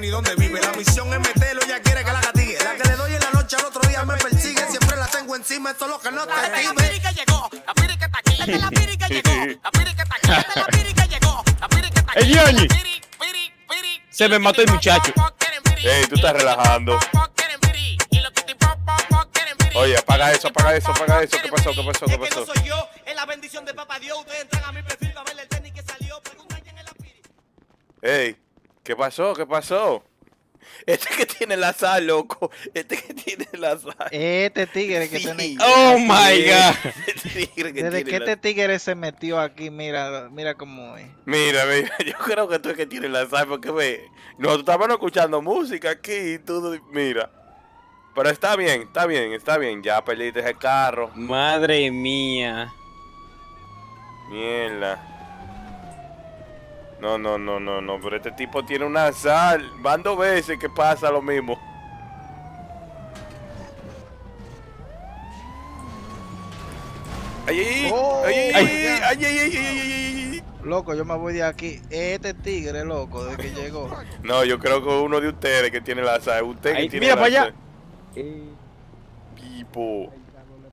ni dónde vive. La misión es meterlo, ella quiere que la castigue. La que le doy en la noche al otro día me persigue. Siempre la tengo encima, eso es lo que no te La pirica llegó, la pirica está aquí. La pirica llegó, la pirica está aquí. La pirica llegó, la pirica está aquí. ¡Ey, Johnny! Se me mató el muchacho. Ey, tú estás relajando. Oye, apaga eso, apaga eso, apaga eso. ¿Qué pasó? ¿Qué pasó? ¿Qué Es que no pasó? soy yo, es la bendición de papá Dios. Ustedes entran a mi perfil para ver el tenis que salió. Preguntan quién es la pirica. Ey, ¿qué pasó? ¿Qué pasó? Este que tiene la sal, loco. Este que tiene la sal. Este tigre que Sí. tiene. Oh my God. Este tigre que Desde tiene que la- este tigre se metió aquí, mira, mira cómo es. Mira, mira, yo creo que tú es que tienes la sal, porque ve, nosotros estábamos escuchando música aquí y tú, mira. Pero está bien, está bien, está bien. Ya perdiste ese carro. Madre mía. Mierda. No, no, no, no, no, pero este tipo tiene una sal. Van 2 veces que pasa lo mismo. Ay, ay, ay, Oh, ay, ay, my ay, God. ay, ay, ay, ay, ay. Loco, yo me voy de aquí. Este tigre, loco, desde que llegó. No, yo creo que uno de ustedes que tiene la sal. Usted que Ay, tiene mira la para allá. sal. Tipo.